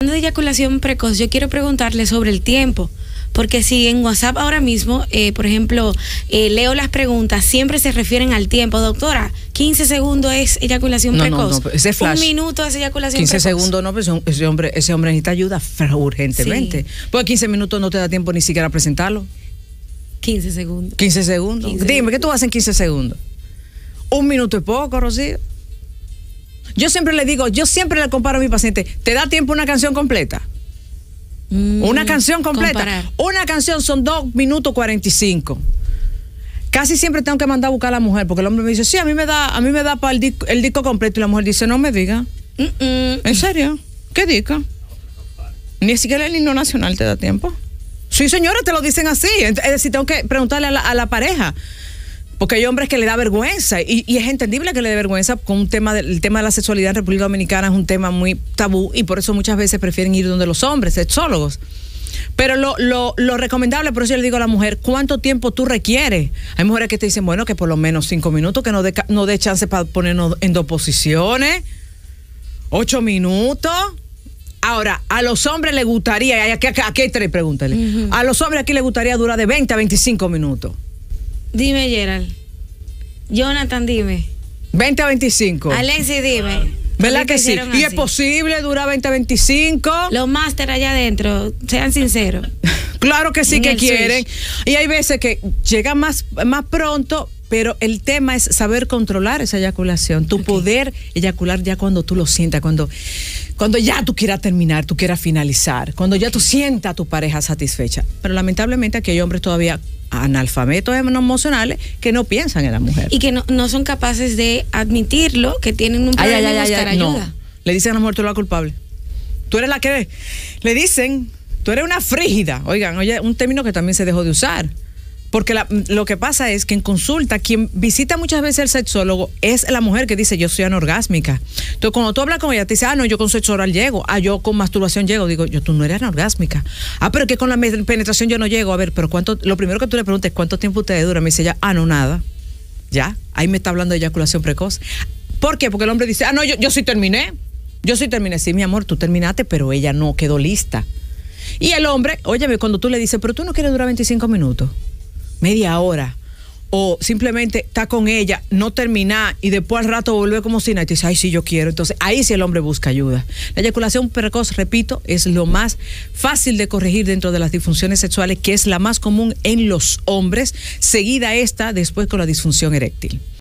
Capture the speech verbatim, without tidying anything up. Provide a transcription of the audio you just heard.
De eyaculación precoz, yo quiero preguntarle sobre el tiempo, porque si en WhatsApp ahora mismo, eh, por ejemplo, eh, leo las preguntas, siempre se refieren al tiempo. Doctora, quince segundos es eyaculación no, precoz. No, no, ese flash. Un minuto es eyaculación quince precoz. segundos no, pero ese hombre, ese hombre necesita ayuda urgentemente. Sí. Porque quince minutos no te da tiempo ni siquiera a presentarlo. quince segundos. quince segundos. quince Dime, ¿qué tú haces en quince segundos? Un minuto es poco, Rocío. Yo siempre le digo, yo siempre le comparo a mi paciente, ¿te da tiempo una canción completa? Mm, una canción completa. Comparar. Una canción son dos minutos cuarenta y cinco. Casi siempre tengo que mandar a buscar a la mujer, porque el hombre me dice, sí, a mí me da, a mí me da para el disco, el disco completo, y la mujer dice, no me diga. Mm -mm. ¿En serio? ¿Qué disco? Ni siquiera el himno nacional te da tiempo. Sí, señora, te lo dicen así. Es decir, tengo que preguntarle a la, a la pareja. Porque hay hombres que le da vergüenza y, y es entendible que le dé vergüenza con un tema, de, el tema de la sexualidad en República Dominicana es un tema muy tabú y por eso muchas veces prefieren ir donde los hombres, sexólogos. Pero lo, lo, lo recomendable, por eso yo le digo a la mujer, ¿cuánto tiempo tú requieres? Hay mujeres que te dicen, bueno, que por lo menos cinco minutos, que no dé no dé chance para ponernos en dos posiciones, ocho minutos. Ahora, a los hombres les gustaría, aquí, aquí, aquí hay tres, pregúntale, uh-huh. A los hombres aquí les gustaría durar de veinte a veinticinco minutos. Dime, Gerald. Jonathan, dime. veinte a veinticinco. Alexis, dime. ¿Verdad que sí? ¿Y es posible durar veinte a veinticinco? Los máster allá adentro, sean sinceros. Claro que sí que quieren. Switch. Y hay veces que llegan más, más pronto, pero el tema es saber controlar esa eyaculación. Tu okay. poder eyacular ya cuando tú lo sientas, cuando, cuando ya tú quieras terminar, tú quieras finalizar, cuando ya tú sientas a tu pareja satisfecha. Pero lamentablemente aquí hay hombres todavía analfabetos emocionales que no piensan en la mujer. Y que no, no son capaces de admitirlo, que tienen un problema ay, ay, ay, y buscar ay, ayuda. No. Le dicen a la mujer, tú eres la culpable. Tú eres la que... Le dicen, tú eres una frígida. Oigan, oye, un término que también se dejó de usar. Porque la, lo que pasa es que en consulta, quien visita muchas veces el sexólogo es la mujer que dice, yo soy anorgásmica. Entonces, cuando tú hablas con ella, te dice, ah, no, yo con sexo oral llego. Ah, yo con masturbación llego. Digo, yo, tú no eres anorgásmica. Ah, pero que con la penetración yo no llego. A ver, pero cuánto, lo primero que tú le preguntas es, ¿cuánto tiempo te dura? Me dice ella, ah, no, nada. Ya, ahí me está hablando de eyaculación precoz. ¿Por qué? Porque el hombre dice, ah, no, yo, yo sí terminé. Yo sí terminé. Sí, mi amor, tú terminaste, pero ella no quedó lista. Y el hombre, óyeme, cuando tú le dices, pero tú no quieres durar veinticinco minutos. Media hora, o simplemente está con ella, no termina y después al rato vuelve como si nada y te dice, ay, sí, yo quiero. Entonces ahí sí el hombre busca ayuda. La eyaculación precoz, repito, es lo más fácil de corregir dentro de las disfunciones sexuales, que es la más común en los hombres, seguida esta después con la disfunción eréctil.